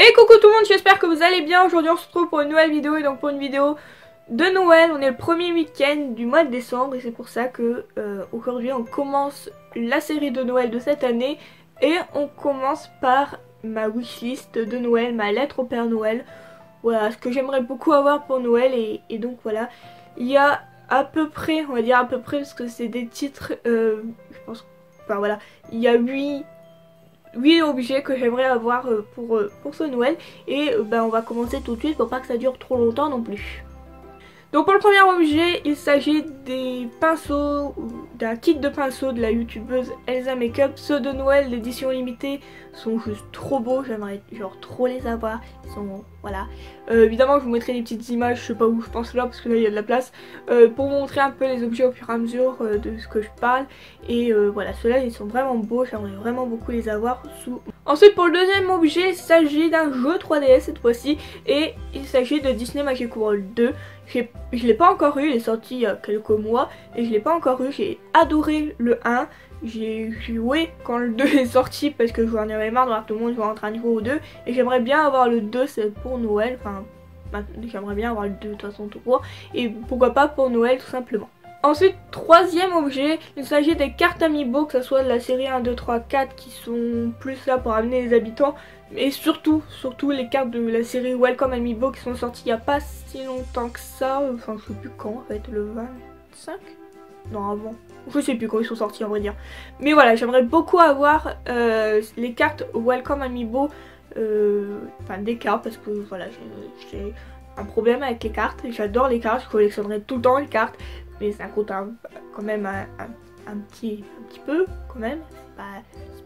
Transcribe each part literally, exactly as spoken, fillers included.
Et coucou tout le monde, j'espère que vous allez bien. Aujourd'hui on se retrouve pour une nouvelle vidéo et donc pour une vidéo de Noël. On est le premier week-end du mois de décembre et c'est pour ça que euh, aujourd'hui on commence la série de Noël de cette année. Et on commence par ma wishlist de Noël, ma lettre au Père Noël. Voilà, ce que j'aimerais beaucoup avoir pour Noël et, et donc voilà. Il y a à peu près, on va dire à peu près parce que c'est des titres, euh, je pense, enfin voilà, il y a huit huit objets que j'aimerais avoir pour, pour ce Noël. Et ben, on va commencer tout de suite pour pas que ça dure trop longtemps non plus. Donc pour le premier objet, il s'agit des pinceaux, d'un kit de pinceaux de la youtubeuse Elsa Makeup. Ceux de Noël d'édition limitée sont juste trop beaux, j'aimerais genre trop les avoir. Ils sont, voilà. Euh, évidemment je vous mettrai des petites images, je sais pas où, je pense là parce que là il y a de la place, euh, pour vous montrer un peu les objets au fur et à mesure euh, de ce que je parle. Et euh, voilà, ceux-là ils sont vraiment beaux, j'aimerais vraiment beaucoup les avoir sous. Ensuite pour le deuxième objet, il s'agit d'un jeu trois D S cette fois-ci. Et il s'agit de Disney Magic World deux. Je l'ai pas encore eu, il est sorti il y a quelques mois et je l'ai pas encore eu. J'ai adoré le un, j'ai joué quand le deux est sorti parce que j'en avais marre de voir tout le monde jouer entre un niveau au deux. Et j'aimerais bien avoir le deux, c'est pour Noël, enfin j'aimerais bien avoir le deux de toute façon tout court. Et pourquoi pas pour Noël tout simplement. Ensuite, troisième objet, il s'agit des cartes Amiibo, que ce soit de la série un, deux, trois, quatre qui sont plus là pour amener les habitants. Et surtout, surtout les cartes de la série Welcome Amiibo qui sont sorties il n'y a pas si longtemps que ça. Enfin, je sais plus quand en fait, le vingt-cinq? Non, avant. Je sais plus quand ils sont sortis en vrai dire. Mais voilà, j'aimerais beaucoup avoir euh, les cartes Welcome Amiibo. Euh, enfin, des cartes parce que voilà, j'ai un problème avec les cartes. J'adore les cartes, je collectionnerai tout le temps les cartes. Mais ça coûte un, quand même un, un, un, petit, un petit peu, quand même, c'est pas,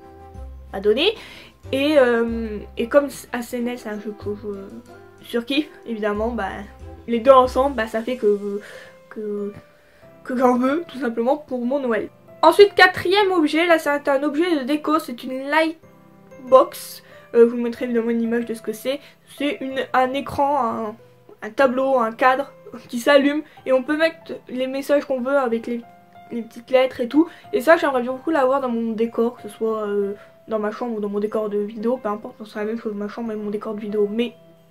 pas donné. Et, euh, et comme A C N E S c'est un jeu que je surkiffe, évidemment, bah, les deux ensemble, bah, ça fait que, que, que j'en veux, tout simplement, pour mon Noël. Ensuite, quatrième objet, là c'est un objet de déco, c'est une light box. Euh, je vous mettrai évidemment une image de ce que c'est. C'est un écran, un, un tableau, un cadre qui s'allume et on peut mettre les messages qu'on veut avec les, les petites lettres et tout. Et ça j'aimerais bien beaucoup l'avoir dans mon décor, que ce soit euh, dans ma chambre ou dans mon décor de vidéo, peu importe, c'est la même chose, ma chambre et mon décor de vidéo, mais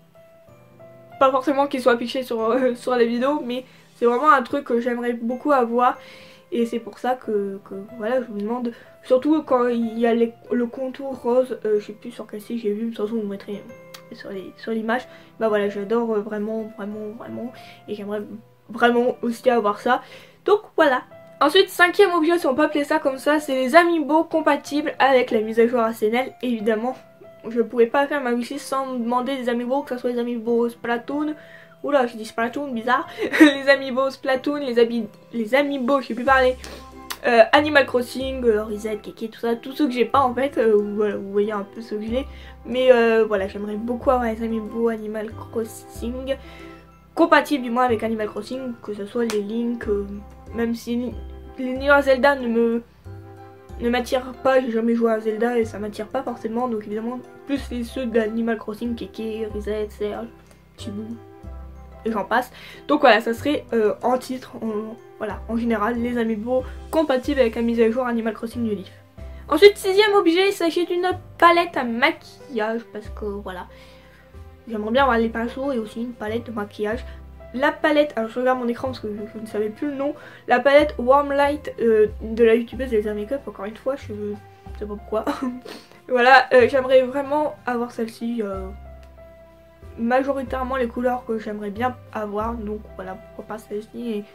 pas forcément qu'il soit affiché sur, euh, sur la vidéo, mais c'est vraiment un truc que j'aimerais beaucoup avoir. Et c'est pour ça que, que voilà, je vous demande, surtout quand il y a les, le contour rose, euh, je sais plus sur quel site j'ai vu, de toute façon vous mettrez sur les sur l'image. Bah voilà, j'adore euh, vraiment vraiment vraiment et j'aimerais vraiment aussi avoir ça. Donc voilà. Ensuite, cinquième objet, si on peut appeler ça comme ça, c'est les Amiibo compatibles avec la mise à jour A C N L. Évidemment, je pouvais pas faire ma wishlist sans me demander des Amiibo, que ce soit les Amiibo Splatoon. Oula, je dis Splatoon, bizarre. Les Amiibo Splatoon, les, ami les Amiibo, je sais plus parler. Euh, Animal Crossing, euh, Reset, Keke, tout ça, tout ce que j'ai pas en fait, euh, voilà, vous voyez un peu ce que j'ai. Mais euh, voilà, j'aimerais beaucoup avoir les Amiibo Animal Crossing, compatibles du moins avec Animal Crossing, que ce soit les Link, euh, même si l'univers Zelda ne me ne m'attire pas, j'ai jamais joué à Zelda et ça m'attire pas forcément, donc évidemment plus les ceux d'Animal Crossing, Keke, Reset, Serge, Chibou, et j'en passe. Donc voilà, ça serait euh, en titre, en, voilà, en général, les Amiibo compatibles avec la mise à jour Animal Crossing New Leaf. Ensuite, sixième objet, il s'agit d'une palette à maquillage, parce que voilà, j'aimerais bien avoir les pinceaux et aussi une palette de maquillage. La palette, alors je regarde mon écran parce que je, je ne savais plus le nom, la palette Warm Light euh, de la youtubeuse Elsa Makeup, encore une fois, je ne sais pas pourquoi. Voilà, euh, j'aimerais vraiment avoir celle-ci. Euh, majoritairement les couleurs que j'aimerais bien avoir, donc voilà, pourquoi pas celle-ci. Et,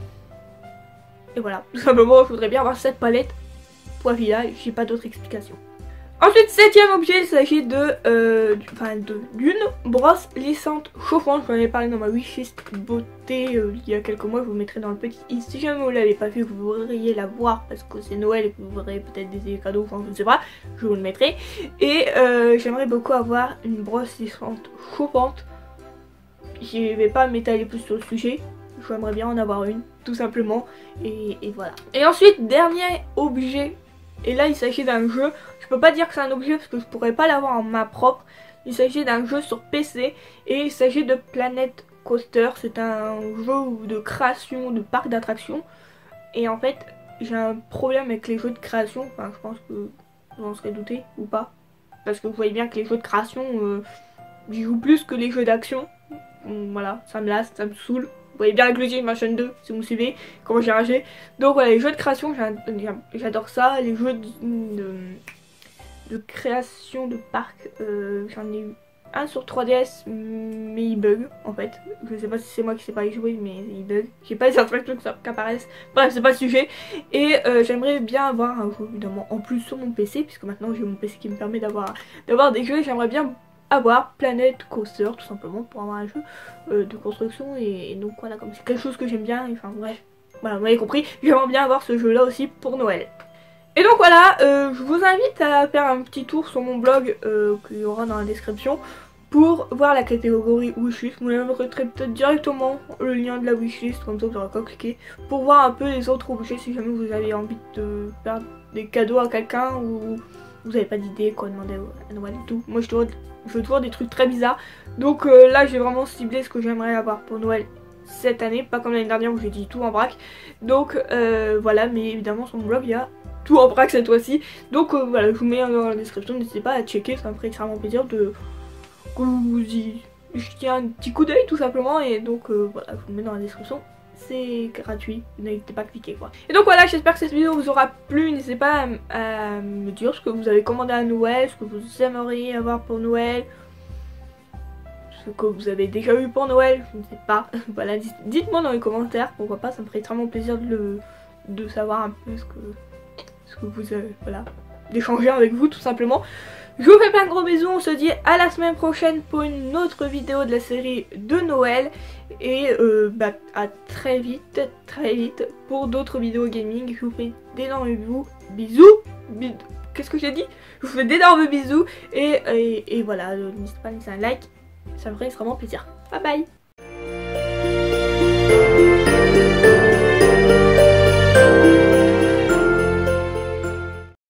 et voilà, tout simplement je voudrais bien avoir cette palette pour village, j'ai pas d'autre explication. Ensuite, septième objet, il s'agit de, euh, enfin de d'une brosse lissante chauffante. J'en ai parlé dans ma wishlist beauté euh, il y a quelques mois, je vous mettrai dans le petit i. Si jamais vous l'avez pas vu, vous voudriez la voir parce que c'est Noël et que vous aurez peut-être des cadeaux, enfin je ne sais pas, je vous le mettrai. Et euh, j'aimerais beaucoup avoir une brosse lissante chauffante. Je vais pas m'étaler plus sur le sujet, j'aimerais bien en avoir une, tout simplement, et, et voilà. Et ensuite, dernier objet, et là il s'agit d'un jeu, je peux pas dire que c'est un objet parce que je pourrais pas l'avoir en main propre. Il s'agit d'un jeu sur P C, et il s'agit de Planet Coaster, c'est un jeu de création de parc d'attractions. Et en fait, j'ai un problème avec les jeux de création, enfin je pense que vous en serez douté, ou pas. Parce que vous voyez bien que les jeux de création... Euh, j'y joue plus que les jeux d'action. Voilà, ça me lasse, ça me saoule. Vous voyez bien avec le Mansion deux, si vous me suivez, comment j'ai ragé. Donc voilà, les jeux de création, j'adore ça. Les jeux de, de, de création de parc, euh, j'en ai eu un sur trois D S, mais il bug en fait. Je sais pas si c'est moi qui sais pas y jouer, mais il bug. J'ai pas les instructions qui apparaissent. Bref, c'est pas le sujet. Et euh, j'aimerais bien avoir un jeu évidemment en plus sur mon P C, puisque maintenant j'ai mon P C qui me permet d'avoir d'avoir des jeux. J'aimerais bien avoir Planet Coaster tout simplement pour avoir un jeu euh, de construction. Et, et donc voilà, comme c'est quelque chose que j'aime bien. Et, enfin bref, voilà, vous m'avez compris. J'aimerais bien avoir ce jeu là aussi pour Noël. Et donc voilà, euh, je vous invite à faire un petit tour sur mon blog euh, qu'il y aura dans la description pour voir la catégorie wishlist. Vous mettrez peut-être directement le lien de la wishlist, comme ça vous n'aurez qu'à cliquer pour voir un peu les autres objets si jamais vous avez envie de faire des cadeaux à quelqu'un ou vous n'avez pas d'idée quoi demander à Noël et tout. Moi je dois, je veux toujours des trucs très bizarres. Donc euh, là j'ai vraiment ciblé ce que j'aimerais avoir pour Noël cette année, pas comme l'année dernière où j'ai dit tout en vrac. Donc euh, voilà, mais évidemment sur mon blog il y a tout en vrac cette fois-ci. Donc euh, voilà, je vous mets dans la description, n'hésitez pas à checker, ça me ferait extrêmement plaisir de que vous y jetiez un petit coup d'œil tout simplement. Et donc euh, voilà, je vous le mets dans la description, c'est gratuit, n'hésitez pas à cliquer quoi. Et donc voilà, j'espère que cette vidéo vous aura plu. N'hésitez pas à, à me dire ce que vous avez commandé à Noël, ce que vous aimeriez avoir pour Noël, ce que vous avez déjà eu pour Noël, je ne sais pas. Voilà, dites-moi dans les commentaires, pourquoi pas, ça me ferait extrêmement plaisir de, le, de savoir un peu ce que ce que vous avez, voilà, d'échanger avec vous tout simplement. Je vous fais plein de gros bisous, on se dit à la semaine prochaine pour une autre vidéo de la série de Noël. Et euh, bah, à très vite, très vite pour d'autres vidéos gaming. Je vous fais d'énormes bisous, bisous, bisous. Qu'est-ce que j'ai dit? Je vous fais d'énormes bisous et, et, et voilà, n'hésitez pas à laisser un like, ça me ferait extrêmement plaisir. Bye bye.